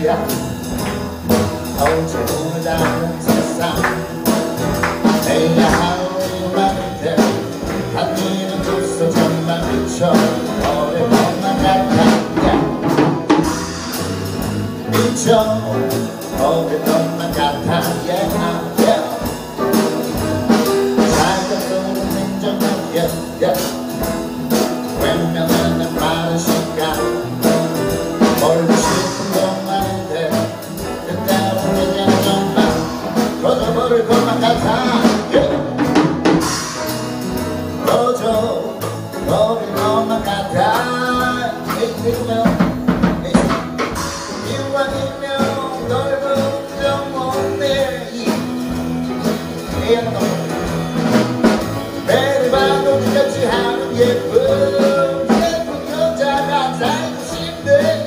어제 오늘 다른 세상 해야 할 우리 많은데 하늘은 벌써 정말 미쳐 어릴 것만 같아 미쳐 어릴 것만 같아 살던 인정하게 외면하는 많은 시간 멀고 싶은 것만인데 그때로 그냥 정말 꺼져버릴 것만 같아 꺼져버릴 것만 같아 이왕이면 넓은 영혼의 매일 봐도 지겹지 않은 예쁜 여자가 살고 싶네